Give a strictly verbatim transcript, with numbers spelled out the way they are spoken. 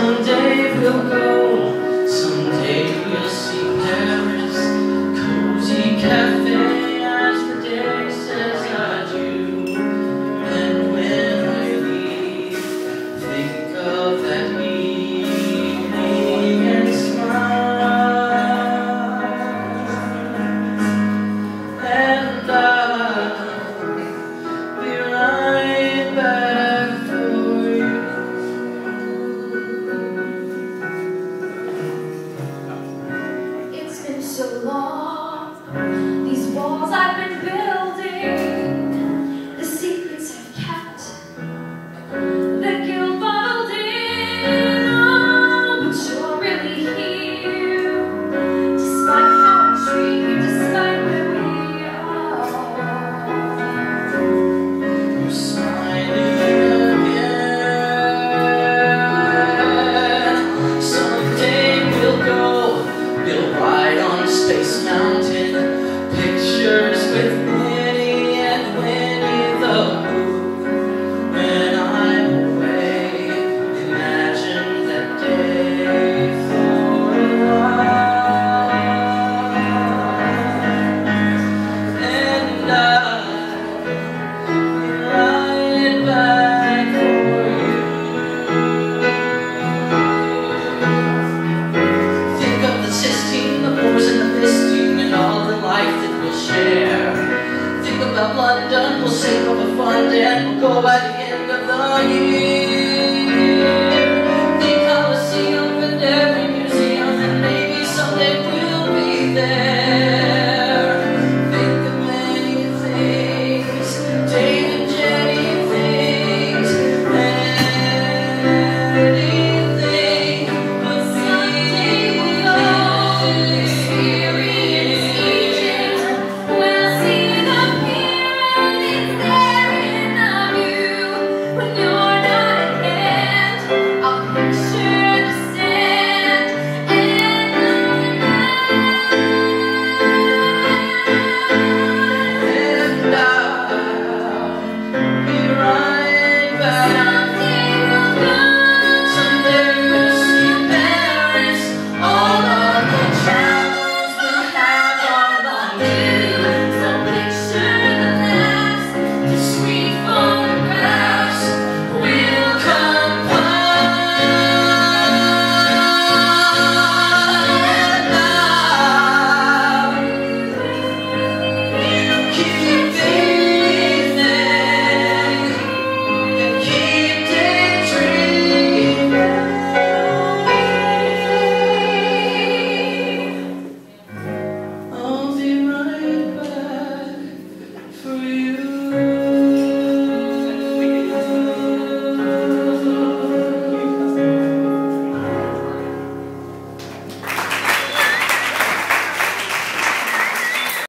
Someday we'll go, someday we'll see Paris, cozy cafe as the day says adieu. And when I leave, think of that evening and smile. And I'll be right back for you. It's been so long, these walls I've been building, the secrets I've kept, the guilt bottled in, oh, but you're really here, despite how I treat you, despite where we are. You're smiling again. Someday we'll go, we'll ride on Space Mountain, pictures with Minnie and Winnie the Pooh. When I'm away, imagine that day for a while. And I'll be right back for you. Think of the Sistine, the pours and the misting, and all the life that we'll share. Think about London, we'll save up a fund and we'll go by the end of the year.